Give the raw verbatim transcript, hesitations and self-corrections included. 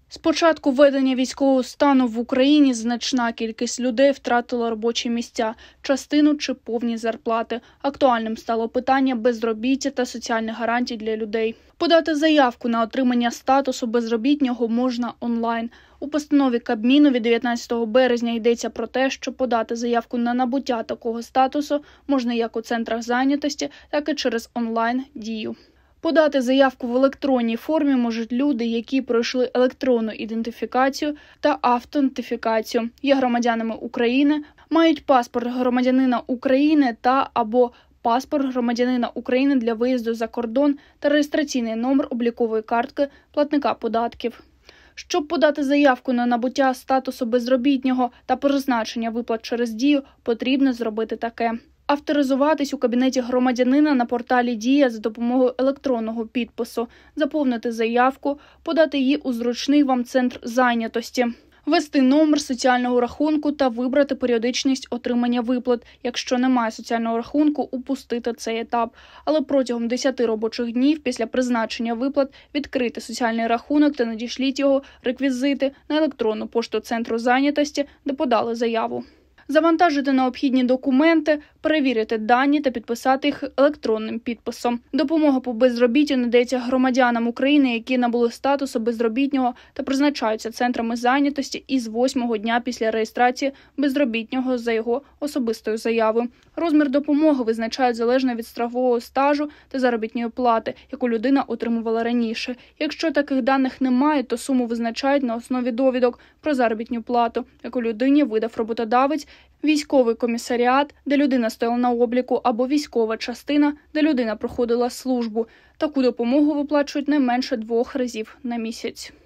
З початку введення військового стану в Україні значна кількість людей втратила робочі місця, частину чи повні зарплати. Актуальним стало питання безробіття та соціальних гарантій для людей. Подати заявку на отримання статусу безробітного можна онлайн. У постанові Кабміну від дев'ятнадцятого березня йдеться про те, що подати заявку на набуття такого статусу можна як у центрах зайнятості, так і через онлайн-дію. Подати заявку в електронній формі можуть люди, які пройшли електронну ідентифікацію та автентифікацію, є громадянами України, мають паспорт громадянина України та або паспорт громадянина України для виїзду за кордон та реєстраційний номер облікової картки платника податків. Щоб подати заявку на набуття статусу безробітного та призначення виплат через Дію, потрібно зробити таке. Авторизуватись у кабінеті громадянина на порталі «Дія» за допомогою електронного підпису, заповнити заявку, подати її у зручний вам центр зайнятості, ввести номер соціального рахунку та вибрати періодичність отримання виплат. Якщо немає соціального рахунку, упустити цей етап. Але протягом десяти робочих днів після призначення виплат відкрити соціальний рахунок та надішліть його реквізити на електронну пошту центру зайнятості, де подали заяву. Завантажити необхідні документи, перевірити дані та підписати їх електронним підписом. Допомога по безробіттю надається громадянам України, які набули статусу безробітного та призначаються центрами зайнятості із восьмого дня після реєстрації безробітного за його особистою заявою. Розмір допомоги визначають залежно від страхового стажу та заробітної плати, яку людина отримувала раніше. Якщо таких даних немає, то суму визначають на основі довідок про заробітну плату, яку людині видав роботодавець, військовий комісаріат, де людина стояла на обліку, або військова частина, де людина проходила службу. Таку допомогу виплачують не менше двох разів на місяць.